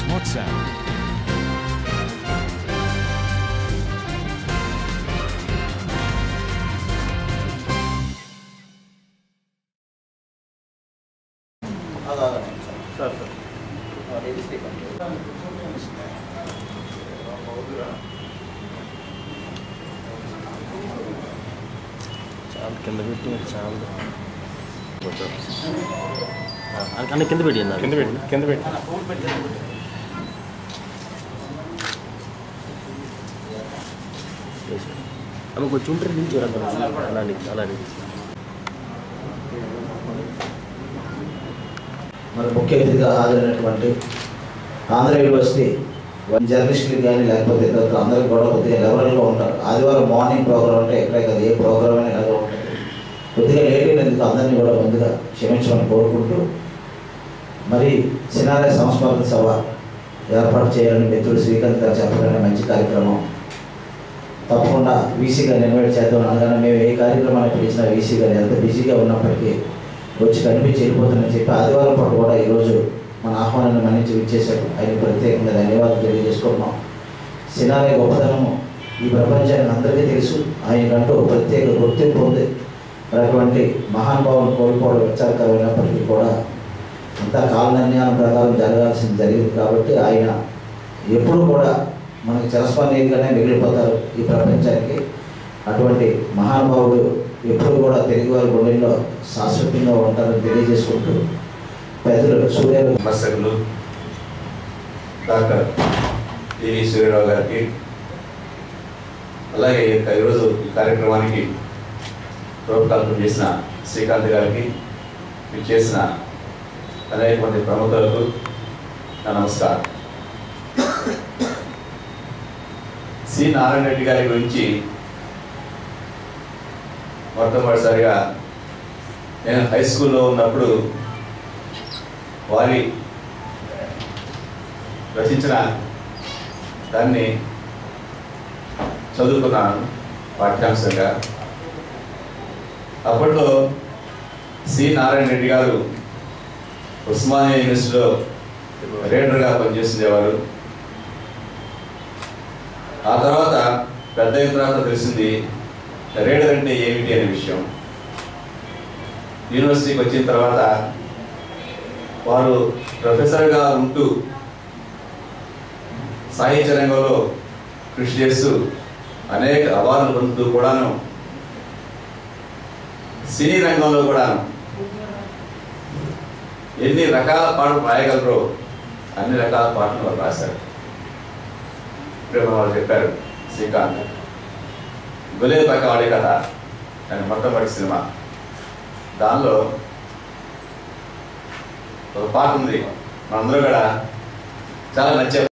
Smooth sound. Sir. చాలు కింద పెట్టి చాలు అన్న కింద పెట్టి కింద పెట్టి అమ్మ కొంచెం ఉంటే నుంచి అలానే మన ముఖ్య అతిథిగా హాజరైనటువంటి ఆంధ్ర యూనివర్సిటీ జర్నలిస్టులు కానీ లేకపోతే అందరూ కూడా కొద్దిగా లెవెల్గా ఉంటారు. ఆదివారం మార్నింగ్ ప్రోగ్రామ్ అంటే ఎక్కడే కదా ఏ ప్రోగ్రామ్ అయినా ఇలాగే ఉంటుంది. కొద్దిగా లేట్ అయినందుకు అందరినీ కూడా ముందుగా క్షమించమని కోరుకుంటూ మరి సినారే సంస్మరణ సభ ఏర్పాటు చేయాలని మిత్రుడు శ్రీకాంత్ గారు చెప్పగానే మంచి కార్యక్రమం తప్పకుండా వీసీ గారిని ఇన్వైట్ చేద్దాం అనగానే మేము ఏ కార్యక్రమాన్ని పిలిచినా వీసీ గారు ఎంత బిజీగా ఉన్నప్పటికీ వచ్చి కనిపించి వెళ్ళిపోతుందని చెప్పి ఆదివారం పాటు కూడా ఈరోజు మన ఆహ్వానాన్ని మన్నించి ఇచ్చేశారు. ఆయన ప్రత్యేకంగా ధన్యవాదాలు తెలియజేసుకుంటున్నాం. సినారే గొప్పతనము ఈ ప్రపంచానికి అందరికీ తెలుసు. ఆయనకంటూ ప్రత్యేక గుర్తింపు ఉంది. అటువంటి మహానుభావులు కోల్పోవడం విచారకరమైనప్పటికీ కూడా అంతా కాలనిర్ణయాల ప్రకారం జరగాల్సింది జరిగింది కాబట్టి ఆయన ఎప్పుడు కూడా మనకి చిరస్మరణీయంగానే మిగిలిపోతారు ఈ ప్రపంచానికి. అటువంటి మహానుభావుడు ఎప్పుడు కూడా తెలుగువారి గుండెల్లో శాశ్వతంగా ఉంటారని తెలియజేసుకుంటూ పెద్దలు సూర్య విమర్శకులు డాక్టర్ టీవీ సూర్యరావు గారికి, అలాగే ఈరోజు ఈ కార్యక్రమానికి రూపకల్పన చేసిన శ్రీకాంత్ గారికి, మీరు చేసిన అనేక మంది ప్రముఖులకు నా నమస్కారం. సి నారాయణ రెడ్డి గారి గురించి మొట్టమొదటిసారిగా నేను హై స్కూల్లో ఉన్నప్పుడు వారి రచించిన దాన్ని చదువుకున్నాను పాఠ్యాంశంగా. అప్పట్లో సి నారాయణ రెడ్డి గారు ఉస్మానియా యూనివర్సిటీలో రీడర్గా పనిచేస్తుండేవారు. ఆ తర్వాత పెద్ద అయిన తర్వాత తెలిసింది రీడర్ అంటే ఏమిటి అనే విషయం. యూనివర్సిటీకి వచ్చిన తర్వాత వారు ప్రొఫెసర్గా ఉంటూ సాహిత్య రంగంలో కృషి చేస్తూ అనేక అవార్డులు పొందుతూ కూడాను సినీ రంగంలో కూడా ఎన్ని రకాల పాటలు రాయగలరో అన్ని రకాల పాటలు వారు రాశారు. ఇప్పుడు వాళ్ళు చెప్పారు శ్రీకాంత్ గులేబక్క వాడే కథ అని మొట్టమొదటి సినిమా. దానిలో ఒక పాట ఉంది, మనందరూ కూడా చాలా నచ్చే